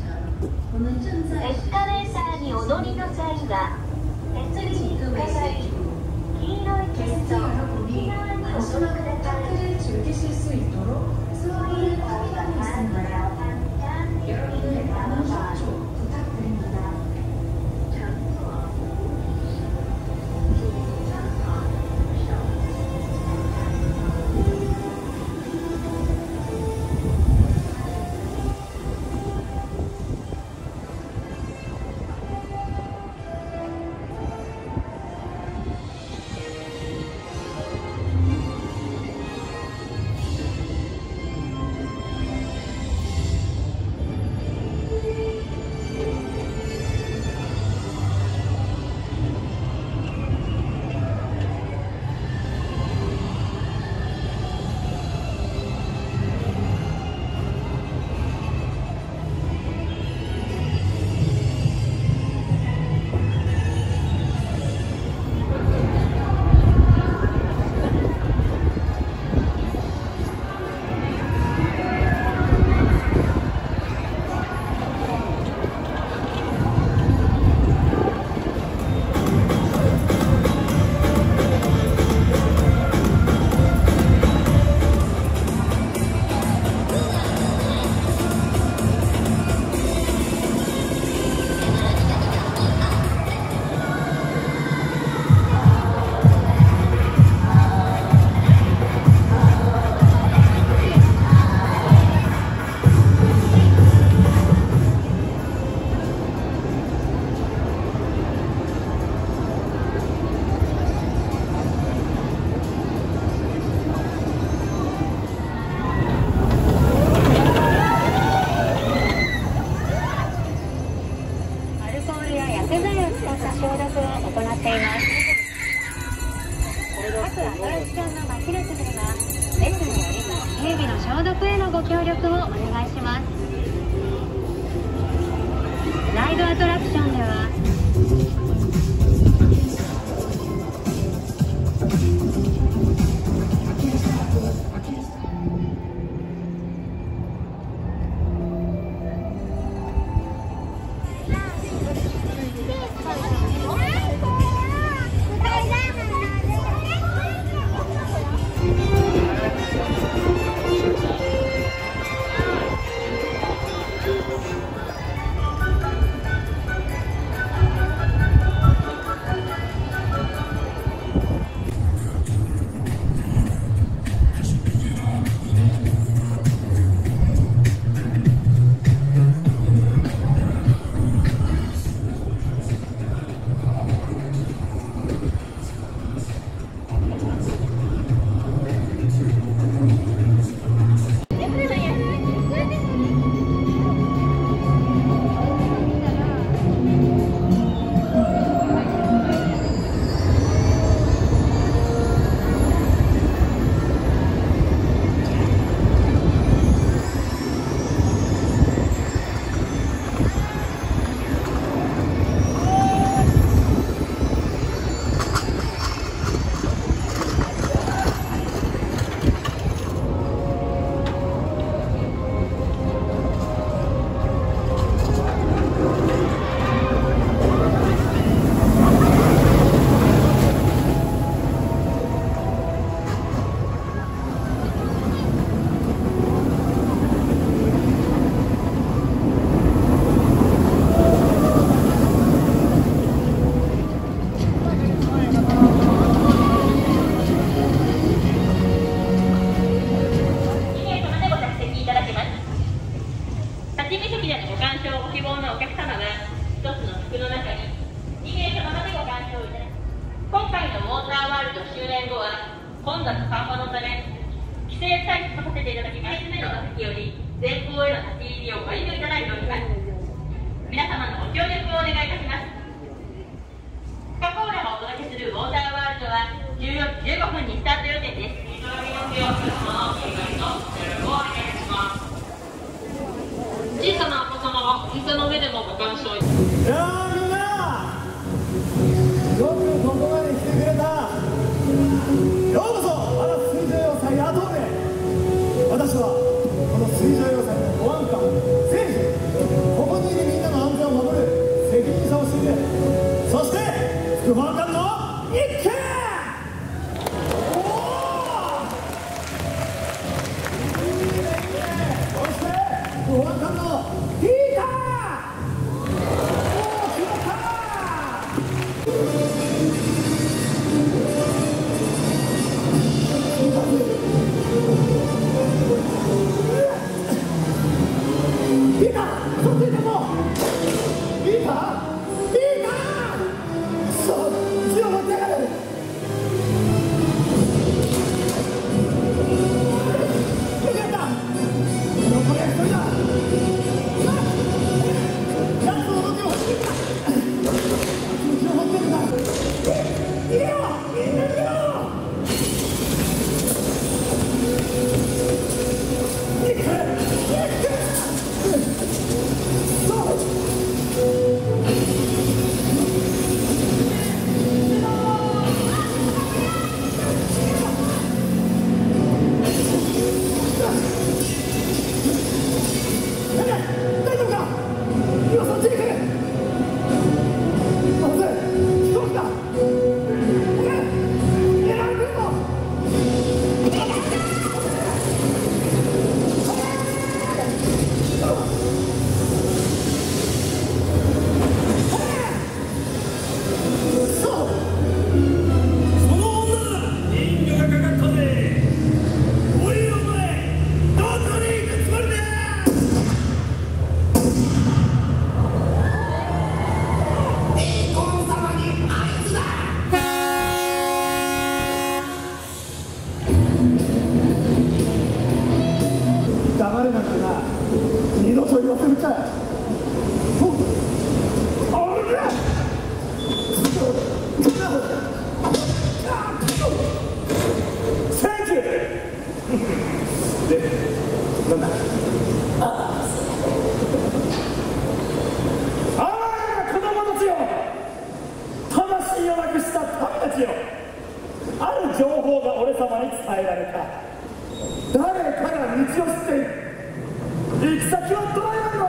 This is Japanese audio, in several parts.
エスカレーターにお乗りの際は手すりに向かい黄色い点と右側にお進みください。消毒へのご協力をお願いします。ライドアトラクションでは混雑緩和のため規制退出させていただきます。目の座席より前方への立ち入りをご遠慮いただいております。皆様のご協力をお願いいたします。コカ・コーラがお届けするウォーターワールドは14時15分にスタート予定です。小さなお子様はお膝の上でもご鑑賞。 いやーみんなよくここまで来てくれた。ようこそ我が水上要塞アトーネ。私はこの水上要塞の保安官聖司。ここそして副保安官の一軒。そして副保安官のピーター。決まった。ピーター、そっちでもピーター、ピーター、そう、強持ってやがる。よかった。残りは一人だ。やつの動きを欲しいんだ。気持ちを持ってるんだ。逃げろ、みんな逃げろ。黙れなんてな、二度と言わせるか。センキュー。で、なんだ。あら子供たちよ、魂をなくした民たちよ、ある情報が俺様に伝えられた。誰かが道を知っている。行き先はドライラン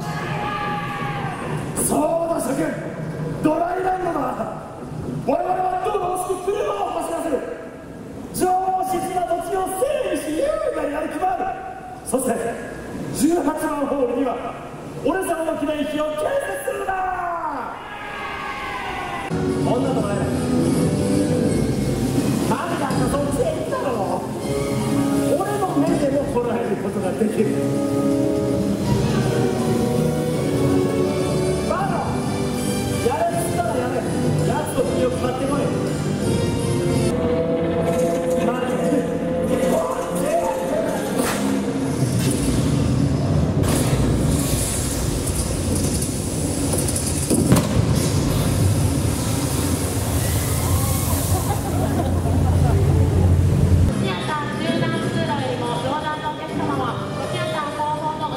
ド。そうだ諸君、ドライランドだ。我々は道路を敷き車を走らせる。上質な土地を整備し優雅に歩き回る。そして18番ホールには俺様の記念碑を建設するんだ。こんなドライランド何だかそっちへ行ったろ。俺の目でも捉えることができる。バカ、やれっつったらやれ。やつと首を買ってこい。待って。 シアター中段通路よりも上段のお客様は、シアター後方の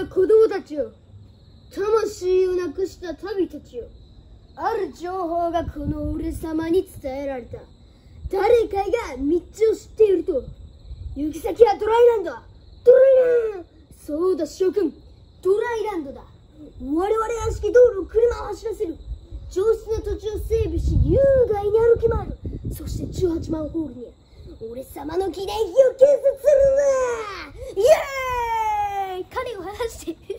子供たちよ、魂をなくした旅たちよ、ある情報がこの俺様に伝えられた。誰かが道を知っていると。行き先はドライランドだ。ドライランド。そうだ諸君、ドライランドだ。我々屋敷道路を車を走らせる。上質な土地を整備し、優雅に歩き回る。そして18番ホールに俺様の記念碑を建設するんだ。イエーイ。彼を離して